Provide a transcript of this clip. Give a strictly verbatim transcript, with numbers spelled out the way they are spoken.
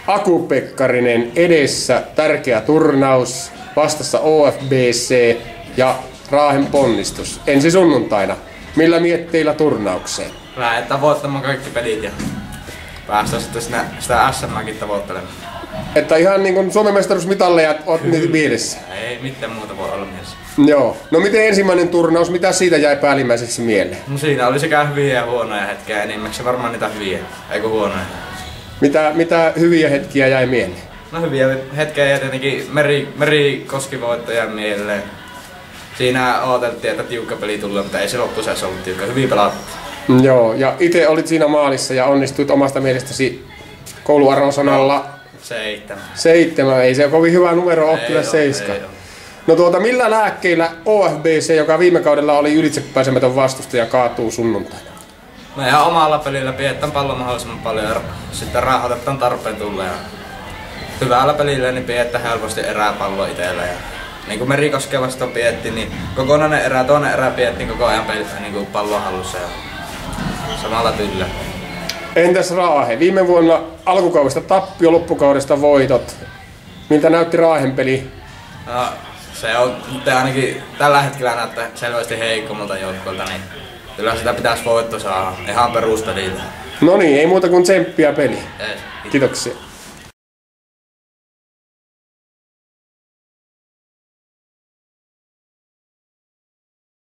Aku Pekkarinen edessä, tärkeä turnaus, vastassa O F B C ja Raahen Ponnistus. Ensi sunnuntaina. Millä mietteillä turnaukseen? Lähdetään tavoittamaan kaikki pelit ja päästään sitten sitä, sitä S M:ääkin tavoittelemaan. Että ihan niin kuin Suomen mestaruusmitalleja oot niitä mielessä? Ei mitään muuta voi olla mielessä. Joo. No miten ensimmäinen turnaus, mitä siitä jäi päällimmäiseksi mieleen? No siinä oli sekä hyviä ja huonoja hetkiä, enimmäkseen varmaan niitä hyviä, eikö huonoja. Mitä, mitä hyviä hetkiä jäi mieleen? No hyviä hetkiä jäi tietenkin Meri, Merikoski-voittaja mieleen. Siinä odoteltiin, että tiukka peli tulee, mutta ei se loppuisessa ollut tiukka. Hyvin pelattu. Joo, ja itse olit siinä maalissa ja onnistuit omasta mielestäsi kouluarvosanalla Seitsemän. Seitsemän. Ei se kovin hyvä numero ole kyllä seiska. No tuota, millä lääkkeillä O F B C, joka viime kaudella oli ylitsepääsemätön vastustaja, kaatuu sunnuntaina? No ihan omalla pelillä pidetään pallon mahdollisimman paljon ja sitten rauhoitetaan tarpeen tulla. Ja hyvällä pelillä niin pidetään helposti eräpallo itsellä. Ja niin kuin Merikoskea vastaan pidettiin, niin kokonainen erä, toinen erä pidettiin koko ajan pelissä niin kuin pallon hallussa ja samalla tyllä. Entäs Raahe? Viime vuonna alkukaudesta tappio, loppukaudesta voitot. Miltä näytti Raahen peli? No, se on nyt ainakin tällä hetkellä näyttää selvästi heikommalta joukkueelta, niin kyllä sitä pitäisi voitto saada ihan peruspeliltä. No niin, ei muuta kuin tsemppiä peli. Ei. Kiitoksia.